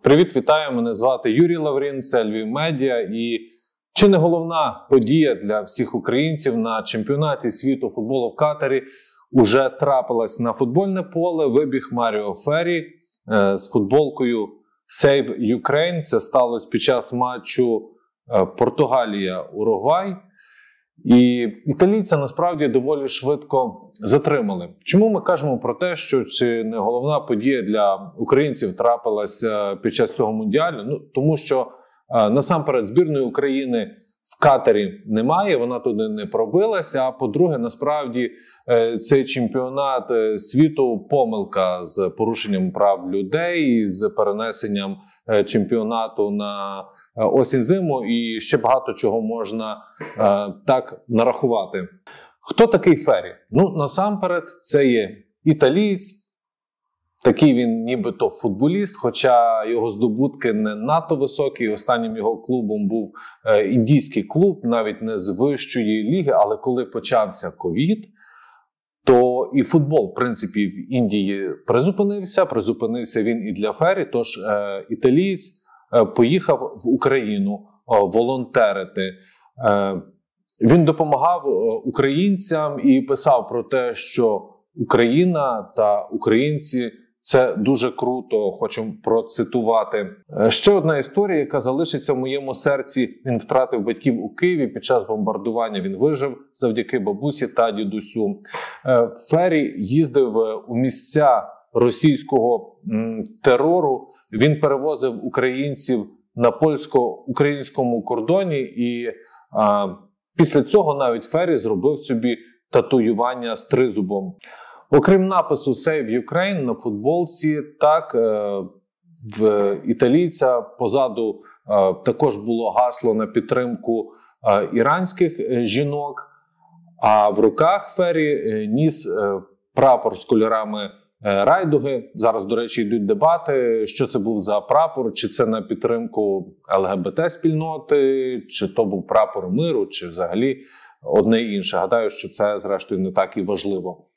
Привіт, вітаю! Мене звати Юрій Лаврін, це Львів Медіа. І чи не головна подія для всіх українців на чемпіонаті світу футболу в Катарі уже трапилась на футбольне поле. Вибіг Маріо Феррі з футболкою Save Ukraine. Це сталося під час матчу Португалія-Уругвай. І італійця насправді доволі швидко затримали. Чому ми кажемо про те, що чи не головна подія для українців трапилася під час цього мундіалю? Тому що насамперед збірної України в Катарі немає, вона туди не пробилася. А по-друге, насправді цей чемпіонат світу помилка з порушенням прав людей, з перенесенням чемпіонату на осінь-зиму і ще багато чого можна так нарахувати. Хто такий Феррі? Насамперед, це є італієць. Такий він нібито футболіст, хоча його здобутки не надто високі. Останнім його клубом був індійський клуб, навіть не з вищої ліги. Але коли почався ковід, то і футбол, в принципі, в Індії призупинився. Призупинився він і для Феррі, тож італієць поїхав в Україну волонтерити. Він допомагав українцям і писав про те, що Україна та українці – це дуже круто, хочу процитувати. Ще одна історія, яка залишиться в моєму серці. Він втратив батьків у Києві під час бомбардування. Він вижив завдяки бабусі та дідусю. Феррі їздив у місця російського терору. Він перевозив українців на польсько-українському кордоні. І після цього навіть Феррі зробив собі татуювання з тризубом. Окрім напису Save Ukraine на футболці, так, в італійця позаду також було гасло на підтримку іранських жінок, а в руках Феррі ніс прапор з кольорами райдуги. Зараз, до речі, йдуть дебати, що це був за прапор, чи це на підтримку ЛГБТ-спільноти, чи то був прапор миру, чи взагалі одне інше. Гадаю, що це, зрештою, не так і важливо.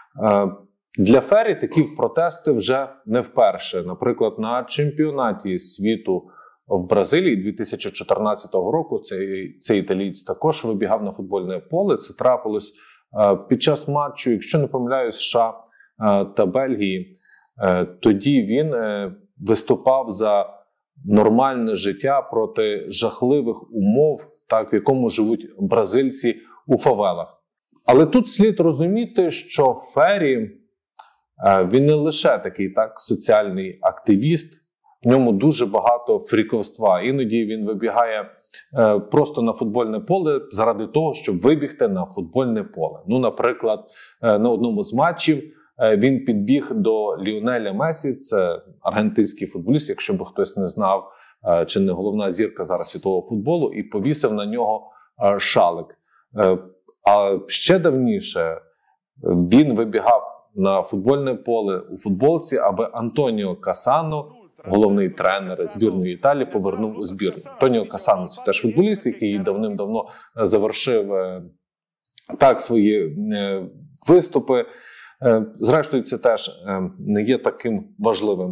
Для Феррі такі протести вже не вперше. Наприклад, на чемпіонаті світу в Бразилії 2014 року цей італієць також вибігав на футбольне поле. Це трапилось під час матчу, якщо не помиляюсь, США та Бельгії. Тоді він виступав за нормальне життя проти жахливих умов, так, в якому живуть бразильці у фавелах. Але тут слід розуміти, що Феррі, він не лише такий соціальний активіст, в ньому дуже багато фріковства. Іноді він вибігає просто на футбольне поле заради того, щоб вибігти на футбольне поле. Наприклад, на одному з матчів він підбіг до Ліонеля Месі, це аргентинський футболіст, якщо б хтось не знав, чи не головна зірка зараз світового футболу, і повісив на нього шалик. А ще давніше він вибігав на футбольне поле у футболці, аби Антоніо Касано, головний тренер збірної Італії, повернув у збірну. Антоніо Касано – це теж футболіст, який давним-давно завершив свої виступи. Зрештою, це теж не є таким важливим.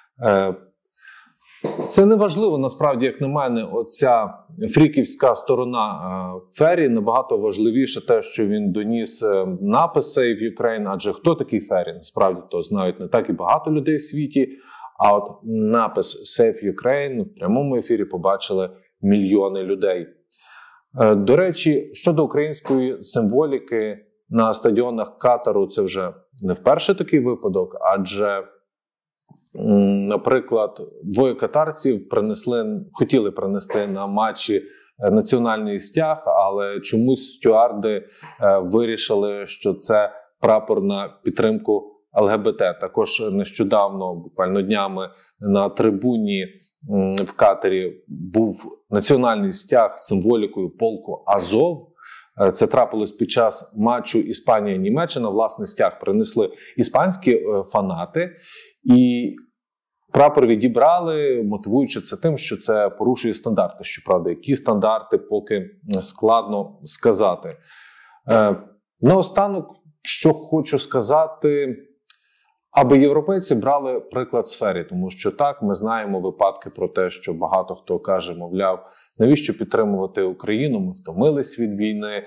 Це не важливо, насправді, як на мене, оця фріківська сторона Феррі. Набагато важливіше те, що він доніс напис Save Ukraine, адже хто такий Феррі? Насправді, то знають не так і багато людей в світі, а от напис Save Ukraine в прямому ефірі побачили мільйони людей. До речі, щодо української символіки на стадіонах Катару, це вже не вперше такий випадок, адже наприклад, двоє катарців хотіли принести на матчі національний стяг, але чомусь стюарди вирішили, що це прапор на підтримку ЛГБТ. Також нещодавно, буквально днями, на трибуні в Катарі був національний стяг з символікою полку Азов. Це трапилось під час матчу Іспанія-Німеччина. Власне, стяг принесли іспанські фанати. І прапор відібрали, мотивуючи це тим, що це порушує стандарти. Щоправда, які стандарти, поки складно сказати. Наостанок, що хочу сказати, Аби європейці брали приклад в сфері, тому що так, ми знаємо випадки про те, що багато хто каже, мовляв, навіщо підтримувати Україну, ми втомились від війни,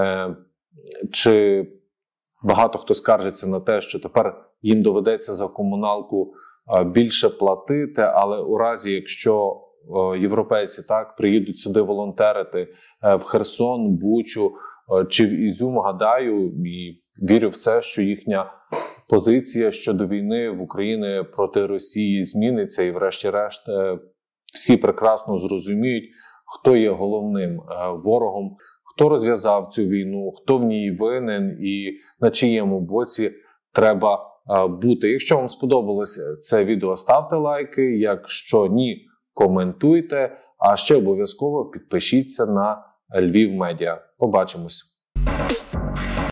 чи багато хто скаржиться на те, що тепер їм доведеться за комуналку більше платити, але у разі, якщо європейці так приїдуть сюди волонтерити в Херсон, Бучу чи в Ізюм, гадаю і вірю в це, що їхня позиція щодо війни в Україні проти Росії зміниться і врешті-решт всі прекрасно зрозуміють, хто є головним ворогом, хто розв'язав цю війну, хто в ній винен і на чиєму боці треба бути. Якщо вам сподобалось це відео, ставте лайки, якщо ні, коментуйте, а ще обов'язково підпишіться на Львів Медіа. Побачимось!